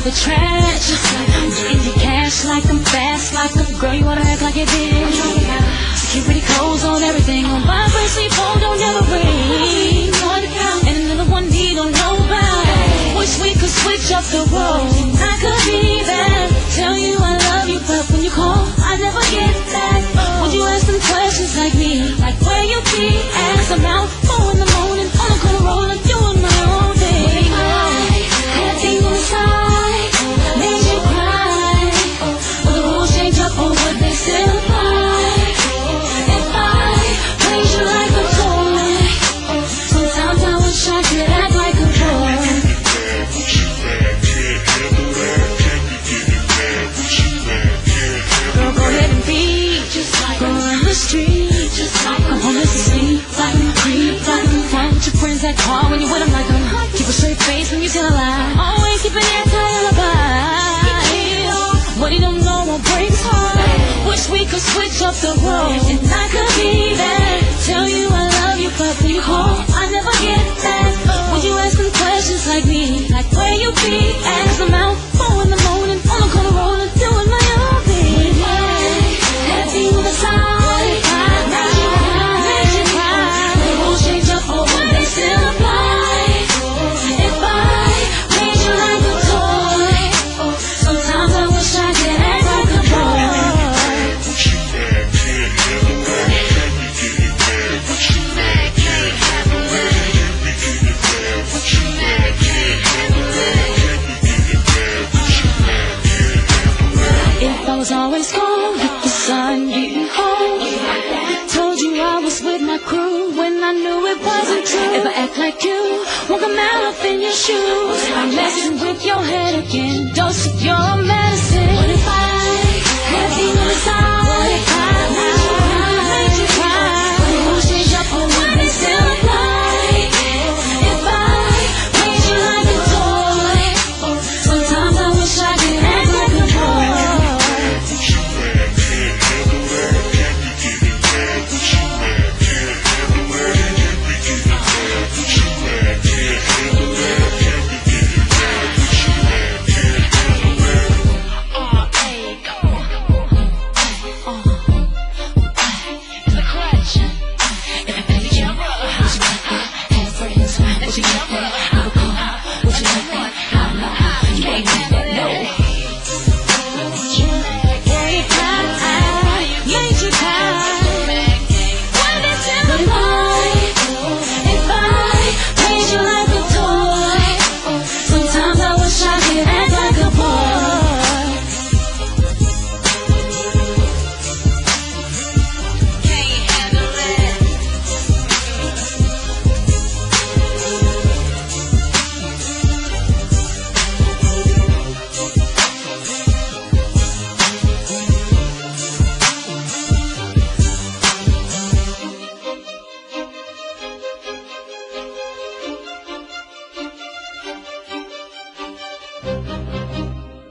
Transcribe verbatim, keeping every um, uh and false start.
the trash. In your cash like I'm fast, like a girl, you wanna act like it did. Security codes on everything, on vibrate, sleep phone, don't never ring. And another one need on nobody. Wish we could switch up the roles. I could be there, tell you I love you, but when you call, I never get back. Would you ask some questions like me, like where you be? As I'm out, four in the morning, on the corner rolling, doing my own thing. Had things on the side, made you cry. Will the rules change up or would they still apply? If I praise you like a toy, sometimes I wish I could act like a boy. Girl, go ahead and be just like go on the street, just like I'm homeless asleep, like I'm a creep, like I'm fun with your friends that call when you with them like them. Keep a straight face when you tell a lie, always keep an anti-alibi. What you don't know won't break his heart. Wish we could switch up the roles, and I could be there, tell you I love you, but when you call, I never get back. Would you ask some questions like me, like where you be? As I'm out, four in the morning, on the corner rolling, doing my own thing. That thing on the side, made you cry, made you cry. The rules change up, or would they still apply? If I made you like a toy, sometimes I wish I could act like a boy. If I was always gone with the sun getting cold, told you I was with my crew when I knew it wasn't true. If I act like you, walk a mile up in your shoes, I'm messing with your head again, dose of your medicine. What if I had things on the side?